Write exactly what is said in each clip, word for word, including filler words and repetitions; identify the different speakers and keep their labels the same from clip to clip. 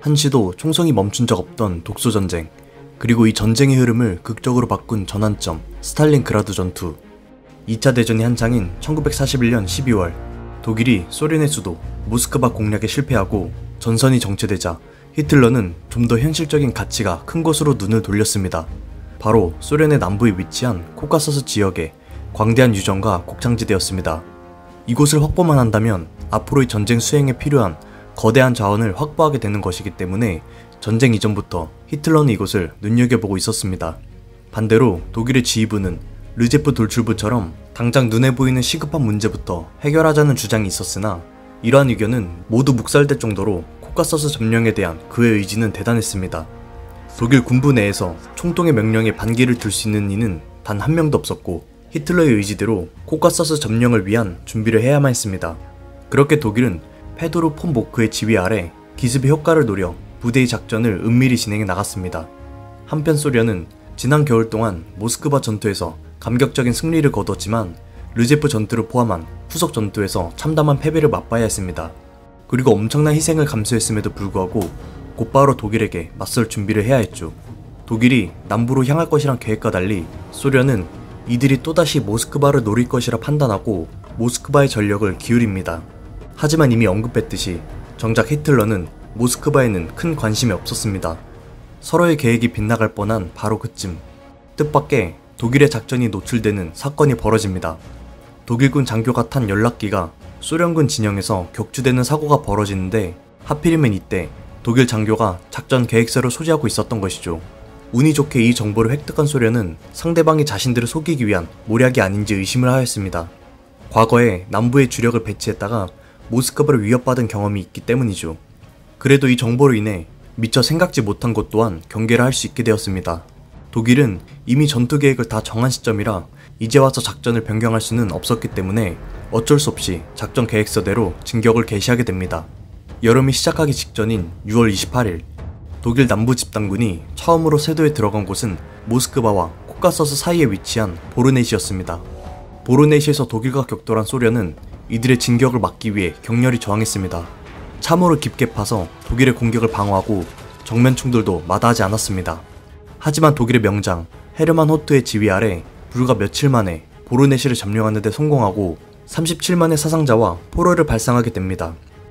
Speaker 1: 한시도 총성이 멈춘 적 없던 독소전쟁, 그리고 이 전쟁의 흐름을 극적으로 바꾼 전환점 스탈린그라드 전투. 이 차 대전이 한창인 천구백사십일 년 십이월, 독일이 소련의 수도 모스크바 공략에 실패하고 전선이 정체되자 히틀러는 좀 더 현실적인 가치가 큰 곳으로 눈을 돌렸습니다. 바로 소련의 남부에 위치한 코카서스 지역의 광대한 유전과 곡창지대였습니다. 이곳을 확보만 한다면 앞으로의 전쟁 수행에 필요한 거대한 자원을 확보하게 되는 것이기 때문에 전쟁 이전부터 히틀러는 이곳을 눈여겨보고 있었습니다. 반대로 독일의 지휘부는 르제프 돌출부처럼 당장 눈에 보이는 시급한 문제부터 해결하자는 주장이 있었으나 이러한 의견은 모두 묵살될 정도로 코카서스 점령에 대한 그의 의지는 대단했습니다. 독일 군부 내에서 총통의 명령에 반기를 들 수 있는 이는 단 한 명도 없었고 히틀러의 의지대로 코카서스 점령을 위한 준비를 해야만 했습니다. 그렇게 독일은 페도르 폰 보크의 지휘 아래 기습의 효과를 노려 부대의 작전을 은밀히 진행해 나갔습니다. 한편 소련은 지난 겨울 동안 모스크바 전투에서 감격적인 승리를 거뒀지만 르제프 전투를 포함한 후속 전투에서 참담한 패배를 맛봐야 했습니다. 그리고 엄청난 희생을 감수했음에도 불구하고 곧바로 독일에게 맞설 준비를 해야 했죠. 독일이 남부로 향할 것이란 계획과 달리 소련은 이들이 또다시 모스크바를 노릴 것이라 판단하고 모스크바의 전력을 기울입니다. 하지만 이미 언급했듯이 정작 히틀러는 모스크바에는 큰 관심이 없었습니다. 서로의 계획이 빗나갈 뻔한 바로 그쯤, 뜻밖의 독일의 작전이 노출되는 사건이 벌어집니다. 독일군 장교가 탄 연락기가 소련군 진영에서 격추되는 사고가 벌어지는데 하필이면 이때 독일 장교가 작전 계획서를 소지하고 있었던 것이죠. 운이 좋게 이 정보를 획득한 소련은 상대방이 자신들을 속이기 위한 모략이 아닌지 의심을 하였습니다. 과거에 남부에 주력을 배치했다가 모스크바를 위협받은 경험이 있기 때문이죠. 그래도 이 정보로 인해 미처 생각지 못한 것 또한 경계를 할 수 있게 되었습니다. 독일은 이미 전투 계획을 다 정한 시점이라 이제 와서 작전을 변경할 수는 없었기 때문에 어쩔 수 없이 작전 계획서대로 진격을 개시하게 됩니다. 여름이 시작하기 직전인 유월 이십팔일, 독일 남부 집단군이 처음으로 세도에 들어간 곳은 모스크바와 코카서스 사이에 위치한 보르네시였습니다. 보르네시에서 독일과 격돌한 소련은 이들의 진격을 막기 위해 격렬히 저항했습니다. 참호를 깊게 파서 독일의 공격을 방어하고 정면 충돌도 마다하지 않았습니다. 하지만 독일의 명장 헤르만 호트의 지휘 아래 불과 며칠 만에 보르네시를 점령하는 데 성공하고 삼십칠만의 사상자와 포로를 발상하게 됩니다.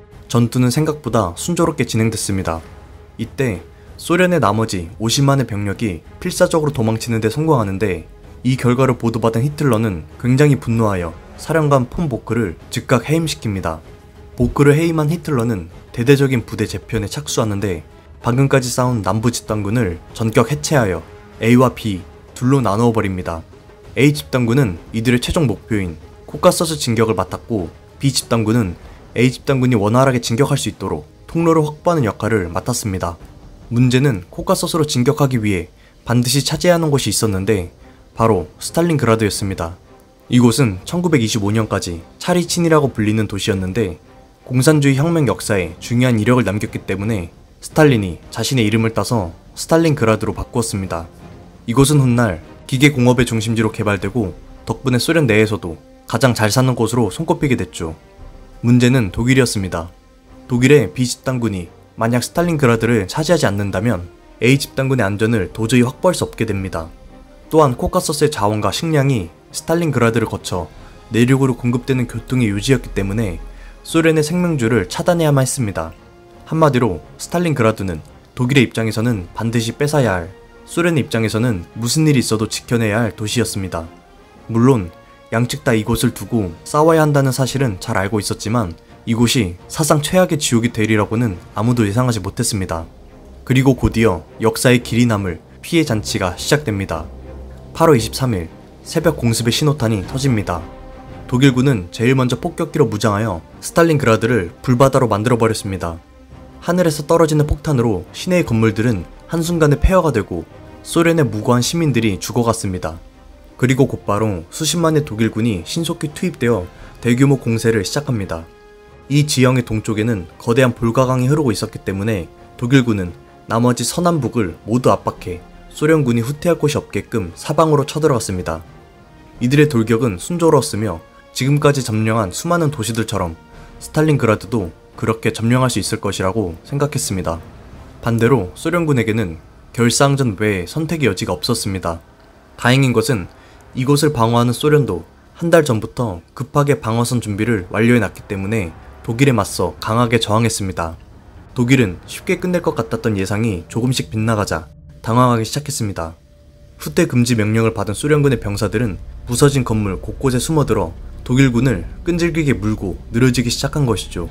Speaker 1: 전투는 생각보다 순조롭게 진행됐습니다. 이때 소련의 나머지 오십만의 병력이 필사적으로 도망치는 데 성공하는데 이 결과를 보도받은 히틀러는 굉장히 분노하여 사령관 폰 보크를 즉각 해임시킵니다. 보크를 해임한 히틀러는 대대적인 부대 재편에 착수하는데 방금까지 싸운 남부 집단군을 전격 해체하여 A와 B 둘로 나누어 버립니다. A 집단군은 이들의 최종 목표인 코카서스 진격을 맡았고 B 집단군은 A 집단군이 원활하게 진격할 수 있도록 통로를 확보하는 역할을 맡았습니다. 문제는 코카서스로 진격하기 위해 반드시 차지해야 하는 곳이 있었는데 바로 스탈린그라드였습니다. 이곳은 천구백이십오년까지 차리친이라고 불리는 도시였는데 공산주의 혁명 역사에 중요한 이력을 남겼기 때문에 스탈린이 자신의 이름을 따서 스탈린그라드로 바꾸었습니다. 이곳은 훗날 기계공업의 중심지로 개발되고 덕분에 소련 내에서도 가장 잘 사는 곳으로 손꼽히게 됐죠. 문제는 독일이었습니다. 독일의 B 집단군이 만약 스탈린그라드를 차지하지 않는다면 A 집단군의 안전을 도저히 확보할 수 없게 됩니다. 또한 코카서스의 자원과 식량이 스탈린그라드를 거쳐 내륙으로 공급되는 교통의 요지였기 때문에 소련의 생명줄을 차단해야만 했습니다. 한마디로 스탈린그라드는 독일의 입장에서는 반드시 뺏어야 할, 소련의 입장에서는 무슨 일이 있어도 지켜내야 할 도시였습니다. 물론 양측 다 이곳을 두고 싸워야 한다는 사실은 잘 알고 있었지만 이곳이 사상 최악의 지옥이 되리라고는 아무도 예상하지 못했습니다. 그리고 곧이어 역사의 길이 남을 피해 잔치가 시작됩니다. 팔월 이십삼일 새벽 공습의 신호탄이 터집니다. 독일군은 제일 먼저 폭격기로 무장하여 스탈린그라드를 불바다로 만들어버렸습니다. 하늘에서 떨어지는 폭탄으로 시내의 건물들은 한순간에 폐허가 되고 소련의 무고한 시민들이 죽어갔습니다. 그리고 곧바로 수십만의 독일군이 신속히 투입되어 대규모 공세를 시작합니다. 이 지형의 동쪽에는 거대한 볼가강이 흐르고 있었기 때문에 독일군은 나머지 서남북을 모두 압박해 소련군이 후퇴할 곳이 없게끔 사방으로 쳐들어갔습니다. 이들의 돌격은 순조로웠으며 지금까지 점령한 수많은 도시들처럼 스탈린그라드도 그렇게 점령할 수 있을 것이라고 생각했습니다. 반대로 소련군에게는 결사항전 외에 선택의 여지가 없었습니다. 다행인 것은 이곳을 방어하는 소련도 한 달 전부터 급하게 방어선 준비를 완료해놨기 때문에 독일에 맞서 강하게 저항했습니다. 독일은 쉽게 끝낼 것 같았던 예상이 조금씩 빗나가자 당황하기 시작했습니다. 후퇴 금지 명령을 받은 소련군의 병사들은 부서진 건물 곳곳에 숨어들어 독일군을 끈질기게 물고 늘어지기 시작한 것이죠.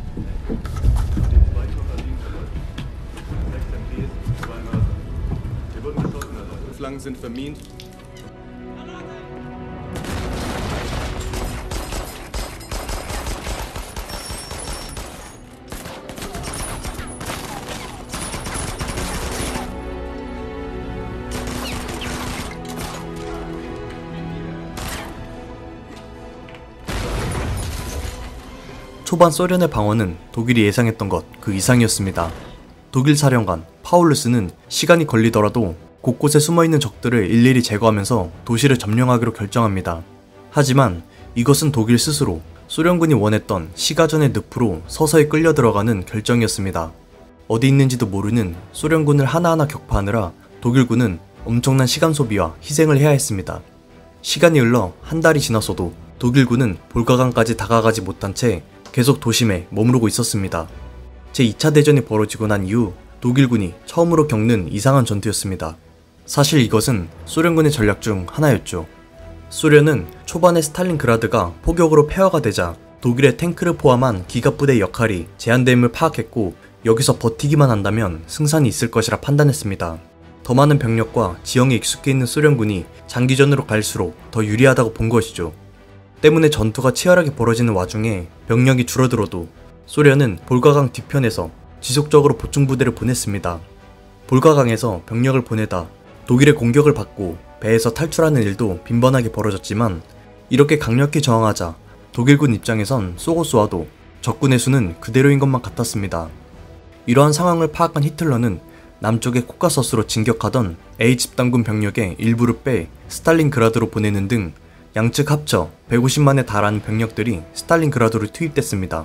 Speaker 1: 초반 소련의 방어는 독일이 예상했던 것 그 이상이었습니다. 독일 사령관 파울루스는 시간이 걸리더라도 곳곳에 숨어있는 적들을 일일이 제거하면서 도시를 점령하기로 결정합니다. 하지만 이것은 독일 스스로 소련군이 원했던 시가전의 늪으로 서서히 끌려 들어가는 결정이었습니다. 어디 있는지도 모르는 소련군을 하나하나 격파하느라 독일군은 엄청난 시간 소비와 희생을 해야 했습니다. 시간이 흘러 한 달이 지났어도 독일군은 볼가강까지 다가가지 못한 채 계속 도심에 머무르고 있었습니다. 제이 차 대전이 벌어지고 난 이후 독일군이 처음으로 겪는 이상한 전투였습니다. 사실 이것은 소련군의 전략 중 하나였죠. 소련은 초반에 스탈린그라드가 포격으로 폐허가 되자 독일의 탱크를 포함한 기갑부대의 역할이 제한됨을 파악했고 여기서 버티기만 한다면 승산이 있을 것이라 판단했습니다. 더 많은 병력과 지형에 익숙해 있는 소련군이 장기전으로 갈수록 더 유리하다고 본 것이죠. 때문에 전투가 치열하게 벌어지는 와중에 병력이 줄어들어도 소련은 볼가강 뒤편에서 지속적으로 보충부대를 보냈습니다. 볼가강에서 병력을 보내다 독일의 공격을 받고 배에서 탈출하는 일도 빈번하게 벌어졌지만 이렇게 강력히 저항하자 독일군 입장에선 쏘고 쏘아도 적군의 수는 그대로인 것만 같았습니다. 이러한 상황을 파악한 히틀러는 남쪽의 코카서스로 진격하던 A 집단군 병력의 일부를 빼 스탈린그라드로 보내는 등 양측 합쳐 백오십만에 달하는 병력들이 스탈린그라드로 투입됐습니다.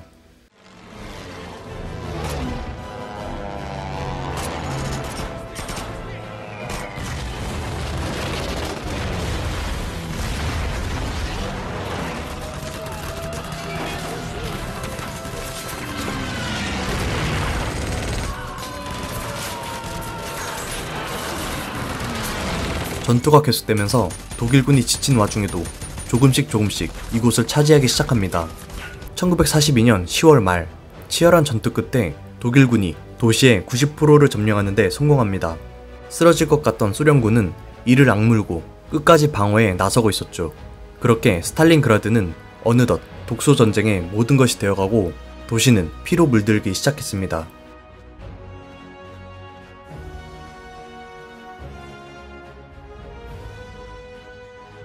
Speaker 1: 전투가 계속되면서 독일군이 지친 와중에도 조금씩 조금씩 이곳을 차지하기 시작합니다. 천구백사십이 년 시월 말 치열한 전투 끝에 독일군이 도시의 구십 퍼센트를 점령하는 데 성공합니다. 쓰러질 것 같던 소련군은 이를 악물고 끝까지 방어에 나서고 있었죠. 그렇게 스탈린그라드는 어느덧 독소전쟁의 모든 것이 되어가고 도시는 피로 물들기 시작했습니다.